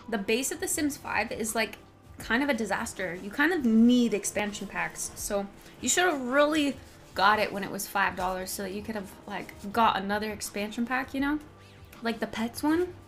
the base of The Sims 5 is like kind of a disaster. You kind of need expansion packs. So you should have really got it when it was $5 so that you could have like got another expansion pack, you know? Like the pets one.